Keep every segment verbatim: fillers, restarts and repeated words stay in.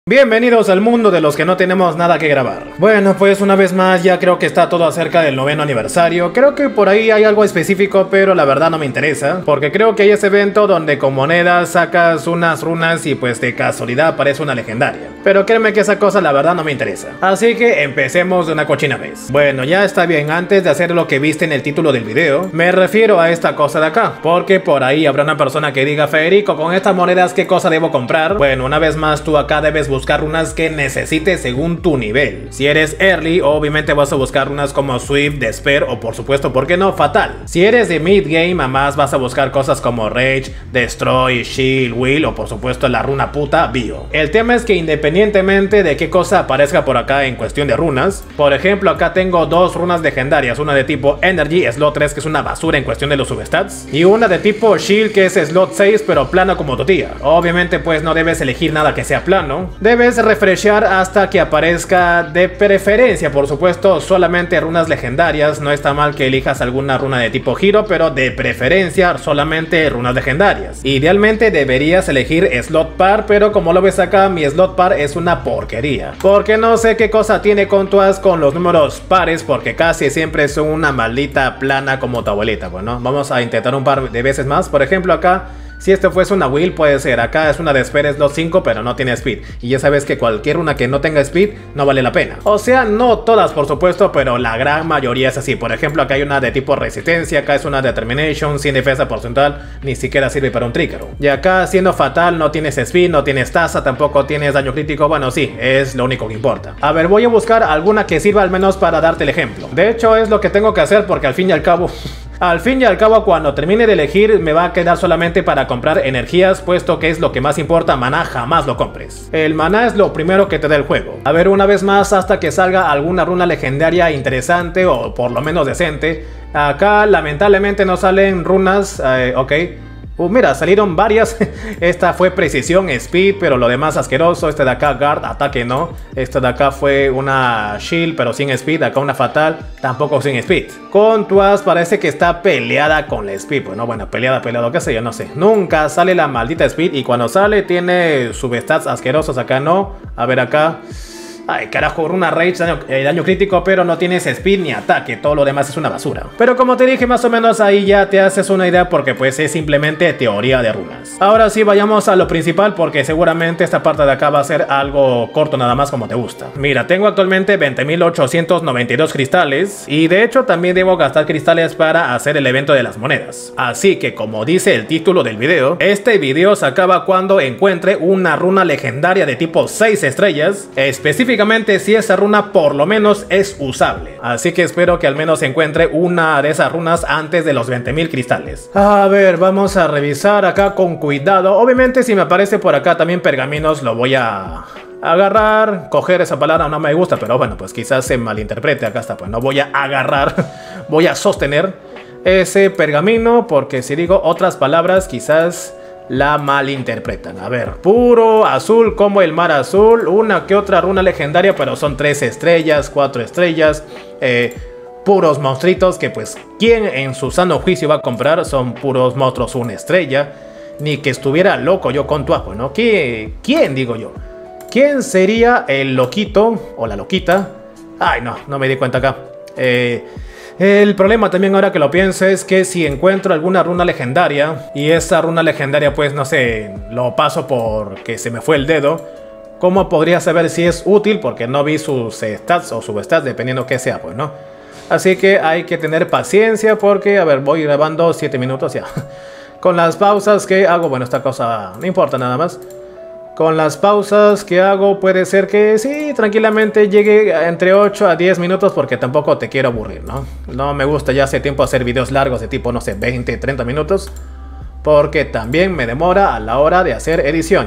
Bienvenidos al mundo de los que no tenemos nada que grabar. Bueno, pues una vez más ya creo que está todo acerca del noveno aniversario. Creo que por ahí hay algo específico, pero la verdad no me interesa, porque creo que hay ese evento donde con monedas sacas unas runas y pues de casualidad aparece una legendaria. Pero créeme que esa cosa la verdad no me interesa. Así que empecemos de una cochina vez. Bueno, ya está bien, antes de hacer lo que viste en el título del video, me refiero a esta cosa de acá, porque por ahí habrá una persona que diga: Federico, con estas monedas ¿qué cosa debo comprar? Bueno, una vez más tú acá debes buscar runas que necesites según tu nivel. Si eres early, obviamente vas a buscar runas como Swift, Despair o por supuesto, ¿por qué no? Fatal. Si eres de mid game, además vas a buscar cosas como Rage, Destroy, Shield, Will o por supuesto la runa puta Bio. El tema es que independientemente de qué cosa aparezca por acá en cuestión de runas, por ejemplo acá tengo dos runas legendarias, una de tipo Energy, slot tres, que es una basura en cuestión de los substats, y una de tipo Shield que es slot seis pero plano como tu tía. Obviamente pues no debes elegir nada que sea plano, debes refreshear hasta que aparezca, de preferencia por supuesto solamente runas legendarias. No está mal que elijas alguna runa de tipo giro, pero de preferencia solamente runas legendarias. Idealmente deberías elegir slot par, pero como lo ves acá mi slot par es una porquería, porque no sé qué cosa tiene Contuas con los números pares, porque casi siempre son una maldita plana como tu abuelita. Bueno, vamos a intentar un par de veces más. Por ejemplo acá, si esto fuese una Will puede ser, acá es una de Despair slot cinco pero no tiene speed, y ya sabes que cualquier una que no tenga speed no vale la pena. O sea, no todas por supuesto, pero la gran mayoría es así. Por ejemplo acá hay una de tipo resistencia, acá es una determination, sin defensa porcentual, ni siquiera sirve para un trigger. Y acá siendo fatal no tienes speed, no tienes tasa, tampoco tienes daño crítico. Bueno sí, es lo único que importa. A ver, voy a buscar alguna que sirva al menos para darte el ejemplo. De hecho es lo que tengo que hacer, porque al fin y al cabo Al fin y al cabo cuando termine de elegir me va a quedar solamente para comprar energías, puesto que es lo que más importa. Maná jamás lo compres. El maná es lo primero que te da el juego. A ver, una vez más hasta que salga alguna runa legendaria interesante o por lo menos decente. Acá lamentablemente no salen runas, eh, ok. Uh, mira, salieron varias. Esta fue precisión, speed, pero lo demás asqueroso. Este de acá, guard, ataque no. Este de acá fue una shield, pero sin speed. Acá una fatal, tampoco sin speed. Contuas parece que está peleada con la speed. Bueno, bueno, peleada, peleado, qué sé yo, no sé. Nunca sale la maldita speed, y cuando sale tiene substats asquerosos. Acá no. A ver acá. Ay, carajo, runa Rage, daño, eh, daño crítico, pero no tienes speed ni ataque. Todo lo demás es una basura. Pero como te dije, más o menos ahí ya te haces una idea, porque pues es simplemente teoría de runas. Ahora sí, vayamos a lo principal, porque seguramente esta parte de acá va a ser algo corto nada más, como te gusta. Mira, tengo actualmente veinte mil ochocientos noventa y dos cristales, y de hecho también debo gastar cristales para hacer el evento de las monedas. Así que como dice el título del video, este video se acaba cuando encuentre una runa legendaria de tipo seis estrellas, específicamente si esa runa por lo menos es usable. Así que espero que al menos encuentre una de esas runas antes de los veinte mil cristales. A ver, vamos a revisar acá con cuidado. Obviamente si me aparece por acá también pergaminos, lo voy a agarrar. Coger, esa palabra no me gusta, pero bueno, pues quizás se malinterprete. Acá está, pues no voy a agarrar, voy a sostener ese pergamino, porque si digo otras palabras quizás la malinterpretan. A ver, puro azul como el mar azul. Una que otra runa legendaria, pero son tres estrellas, cuatro estrellas. Eh, puros monstruitos que pues ¿quién en su sano juicio va a comprar? Son puros monstruos una estrella. Ni que estuviera loco yo con tu ajo, ¿no? ¿Quién, ¿Quién digo yo? ¿Quién sería el loquito o la loquita? Ay, no, no me di cuenta acá. Eh... El problema también, ahora que lo pienso, es que si encuentro alguna runa legendaria y esa runa legendaria pues no sé, lo paso porque se me fue el dedo, ¿cómo podría saber si es útil? Porque no vi sus stats o substats, dependiendo que sea, pues no. Así que hay que tener paciencia, porque a ver, voy grabando siete minutos ya. Con las pausas que hago, bueno, esta cosa no importa nada más. Con las pausas que hago puede ser que sí, tranquilamente llegue entre ocho a diez minutos, porque tampoco te quiero aburrir, ¿no? No me gusta ya hace tiempo hacer videos largos de tipo, no sé, veinte, treinta minutos, porque también me demora a la hora de hacer edición.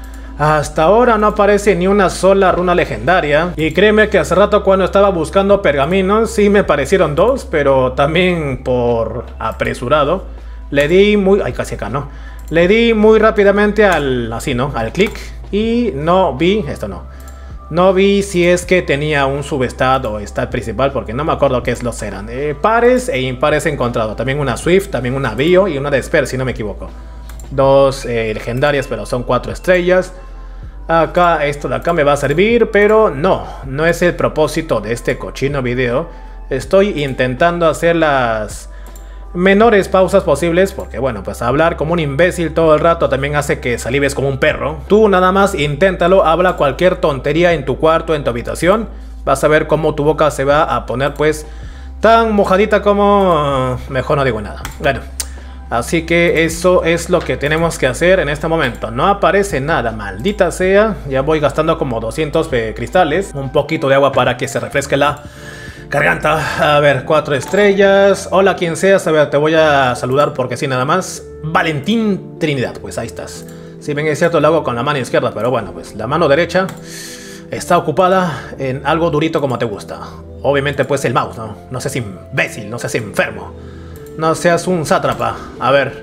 Hasta ahora no aparece ni una sola runa legendaria, y créeme que hace rato cuando estaba buscando pergaminos sí me parecieron dos, pero también por apresurado le di muy... ay, casi acá, ¿no? Le di muy rápidamente al, así, ¿no? Al clic, y no vi, esto no, no vi si es que tenía un substat o stat principal, porque no me acuerdo qué es los eran. Eh, pares e impares he encontrado, también una Swift, también una Bio y una Despair, si no me equivoco. Dos eh, legendarias, pero son cuatro estrellas. Acá, esto de acá me va a servir, pero no, no es el propósito de este cochino video. Estoy intentando hacer las menores pausas posibles, porque bueno, pues hablar como un imbécil todo el rato también hace que salives como un perro. Tú nada más inténtalo, habla cualquier tontería en tu cuarto, en tu habitación. Vas a ver cómo tu boca se va a poner pues tan mojadita como... Mejor no digo nada. Bueno, así que eso es lo que tenemos que hacer en este momento. No aparece nada, maldita sea. Ya voy gastando como doscientos cristales. Un poquito de agua para que se refresque la garganta. A ver, cuatro estrellas. Hola, quien seas. A ver, te voy a saludar porque sí, nada más. Valentín Trinidad, pues ahí estás. Si bien es cierto, lo hago con la mano izquierda, pero bueno, pues la mano derecha está ocupada en algo durito como te gusta. Obviamente pues el mouse, ¿no? No seas imbécil, no seas enfermo. No seas un sátrapa. A ver.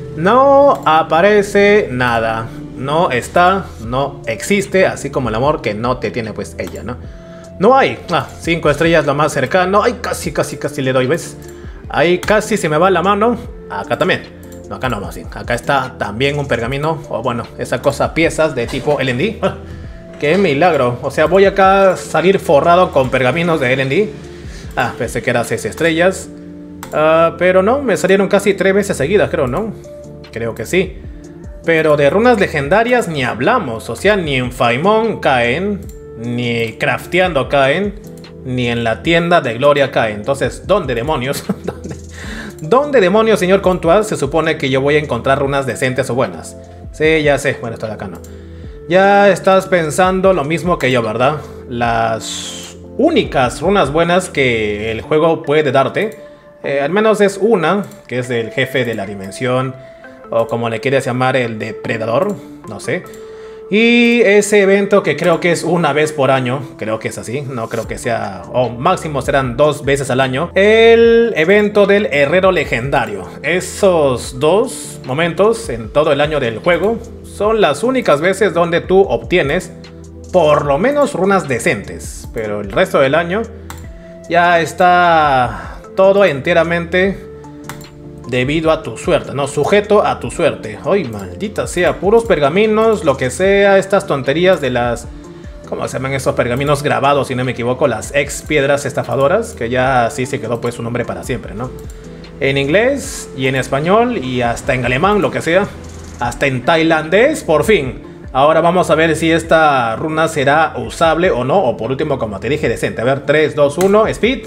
No aparece nada. No está, no existe, así como el amor que no te tiene pues ella, ¿no? No hay. Ah, cinco estrellas lo más cercano. Ay, casi, casi, casi le doy, ¿ves? Ahí casi se me va la mano. Acá también. No, acá no, más bien. Acá está también un pergamino. O bueno, esa cosa, piezas de tipo L and D. Ah, ¡qué milagro! O sea, voy acá a salir forrado con pergaminos de L and D. Ah, pensé que eran seis estrellas. Uh, pero no, me salieron casi tres veces seguidas, creo, ¿no? Creo que sí. Pero de runas legendarias ni hablamos. O sea, ni en Faimon caen, ni crafteando caen, ni en la tienda de Gloria caen. Entonces, ¿dónde demonios? ¿Dónde, ¿Dónde demonios, señor Contuaz, se supone que yo voy a encontrar runas decentes o buenas? Sí, ya sé. Bueno, esto de acá no. Ya estás pensando lo mismo que yo, ¿verdad? Las únicas runas buenas que el juego puede darte, eh, al menos es una, que es del jefe de la dimensión, o como le quieras llamar, el depredador, no sé. Y ese evento que creo que es una vez por año, creo que es así, no creo que sea, o máximo serán dos veces al año, el evento del herrero legendario. Esos dos momentos en todo el año del juego son las únicas veces donde tú obtienes por lo menos runas decentes. Pero el resto del año ya está todo enteramente debido a tu suerte, no, sujeto a tu suerte. Ay, maldita sea, puros pergaminos, lo que sea, estas tonterías de las... ¿Cómo se llaman esos pergaminos grabados, si no me equivoco? Las ex piedras estafadoras, que ya así se quedó pues su nombre para siempre, ¿no? En inglés y en español y hasta en alemán, lo que sea. Hasta en tailandés, por fin. Ahora vamos a ver si esta runa será usable o no. O por último, como te dije, decente. A ver, tres, dos, uno, speed.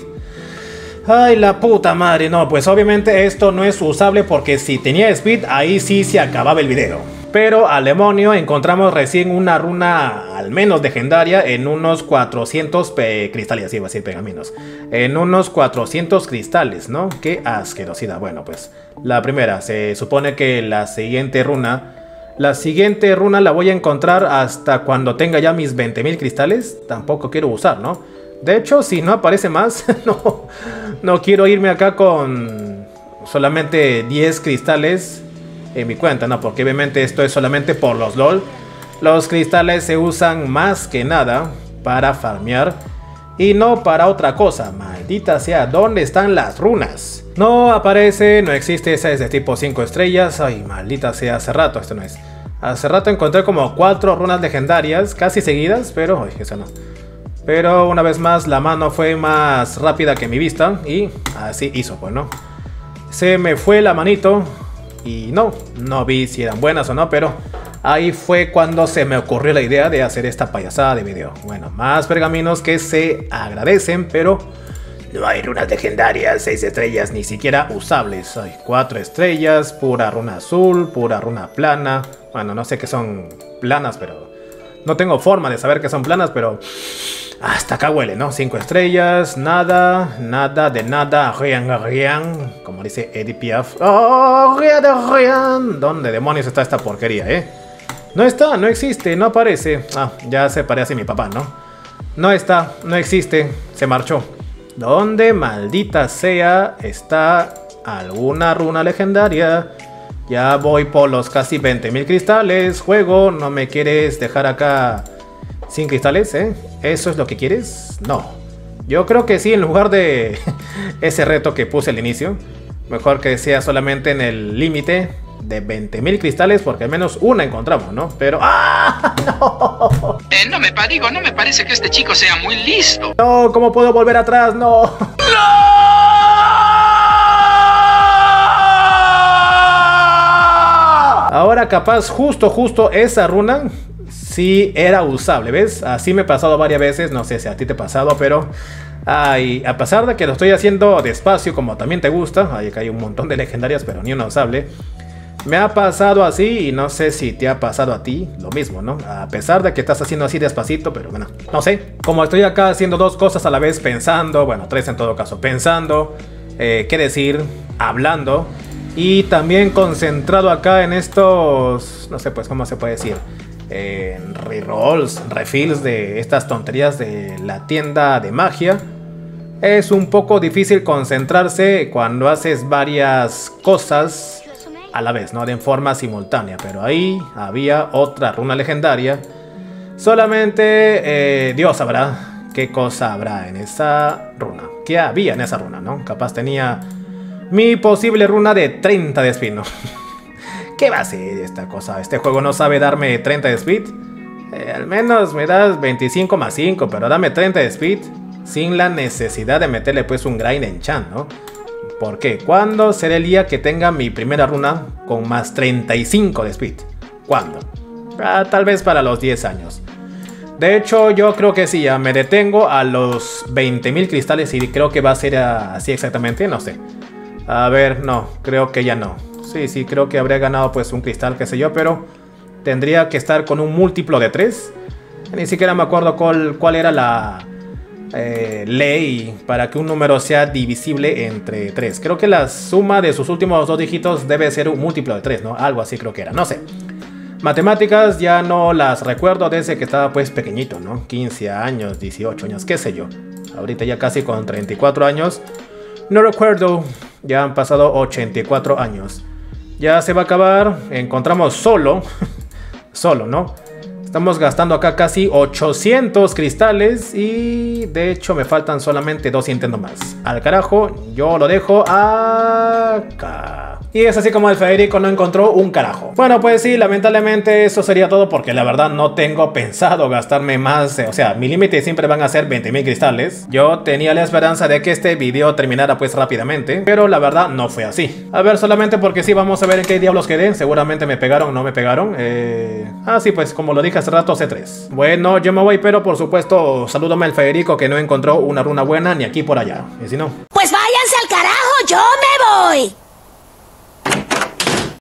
Ay, la puta madre. No, pues obviamente esto no es usable porque si tenía speed, ahí sí se acababa el video. Pero al demonio encontramos recién una runa al menos legendaria en unos cuatrocientos cristales, así iba a decir pergaminos. En unos cuatrocientos cristales, ¿no? Qué asquerosidad. Bueno, pues la primera, se supone que la siguiente runa... La siguiente runa la voy a encontrar hasta cuando tenga ya mis veinte mil cristales. Tampoco quiero usar, ¿no? De hecho, si no aparece más, no, no quiero irme acá con solamente diez cristales en mi cuenta, no, porque obviamente esto es solamente por los LOL. Los cristales se usan más que nada para farmear y no para otra cosa. Maldita sea, ¿dónde están las runas? No aparece, no existe, esa es de tipo cinco estrellas. Ay, maldita sea, hace rato, esto no es. Hace rato encontré como cuatro runas legendarias, casi seguidas, pero... Ay, eso no. Pero una vez más la mano fue más rápida que mi vista y así hizo, pues, ¿no? Se me fue la manito y no, no vi si eran buenas o no, pero ahí fue cuando se me ocurrió la idea de hacer esta payasada de video. Bueno, más pergaminos que se agradecen, pero no hay runas legendarias, seis estrellas, ni siquiera usables. Hay cuatro estrellas, pura runa azul, pura runa plana. Bueno, no sé qué son planas, pero no tengo forma de saber que son planas, pero... Hasta acá huele, ¿no? Cinco estrellas, nada, nada de nada, rian, rian, como dice Edith Piaf. ¡Oh, rian de rian! ¿Dónde demonios está esta porquería, eh? No está, no existe, no aparece. Ah, ya se parece a mi papá, ¿no? No está, no existe, se marchó. ¿Dónde, maldita sea, está alguna runa legendaria? Ya voy por los casi veinte mil cristales, juego, no me quieres dejar acá... Sin cristales, ¿eh? ¿Eso es lo que quieres? No. Yo creo que sí, en lugar de ese reto que puse al inicio. Mejor que sea solamente en el límite de veinte mil cristales, porque al menos una encontramos, ¿no? Pero... ¡ah! ¡No! Eh, no me digo, no me parece que este chico sea muy listo. No, ¿cómo puedo volver atrás? No. ¡No! Ahora capaz justo, justo esa runa sí era usable, ¿ves? Así me ha pasado varias veces, no sé si a ti te ha pasado, pero... ay, a pesar de que lo estoy haciendo despacio como también te gusta, ahí acá hay un montón de legendarias pero ni una usable, me ha pasado así y no sé si te ha pasado a ti lo mismo, ¿no? A pesar de que estás haciendo así despacito, pero bueno, no sé, como estoy acá haciendo dos cosas a la vez, pensando, bueno, tres en todo caso, pensando, eh, qué decir, hablando y también concentrado acá en estos, no sé pues cómo se puede decir, Eh, rerolls, refills de estas tonterías de la tienda de magia. Es un poco difícil concentrarse cuando haces varias cosas a la vez, ¿no? De forma simultánea. Pero ahí había otra runa legendaria. Solamente eh, Dios sabrá qué cosa habrá en esa runa. ¿Qué había en esa runa, no? Capaz tenía mi posible runa de treinta de espino. ¿Qué va a ser esta cosa? Este juego no sabe darme treinta de speed. Eh, al menos me das veinticinco más cinco, pero dame treinta de speed sin la necesidad de meterle pues un grind en Chan, ¿no? ¿Por qué? ¿Cuándo será el día que tenga mi primera runa con más treinta y cinco de speed? ¿Cuándo? Ah, tal vez para los diez años. De hecho, yo creo que sí, ya me detengo a los veinte mil cristales y creo que va a ser así exactamente, no sé. A ver, no, creo que ya no. Sí, sí, creo que habría ganado pues un cristal, qué sé yo, pero tendría que estar con un múltiplo de tres. Ni siquiera me acuerdo cuál, cuál era la eh, ley para que un número sea divisible entre tres. Creo que la suma de sus últimos dos dígitos debe ser un múltiplo de tres, ¿no? Algo así creo que era, no sé. Matemáticas ya no las recuerdo desde que estaba pues pequeñito, ¿no? quince años, dieciocho años, qué sé yo. Ahorita ya casi con treinta y cuatro años. No recuerdo, ya han pasado ochenta y cuatro años. Ya se va a acabar, encontramos solo, solo, ¿no? Estamos gastando acá casi ochocientos cristales y de hecho me faltan solamente dos intentos más. Al carajo, yo lo dejo acá. Y es así como el Federico no encontró un carajo. Bueno, pues sí, lamentablemente eso sería todo porque la verdad no tengo pensado gastarme más. O sea, mi límite siempre van a ser veinte mil cristales. Yo tenía la esperanza de que este video terminara pues rápidamente, pero la verdad no fue así. A ver, solamente porque sí, vamos a ver en qué diablos quedé. Seguramente me pegaron o no me pegaron. Eh... Ah, sí, pues como lo dije hace rato, C tres. Bueno, yo me voy, pero por supuesto, salúdame al Federico que no encontró una runa buena ni aquí por allá. Y si no... Pues váyanse al carajo, yo me voy.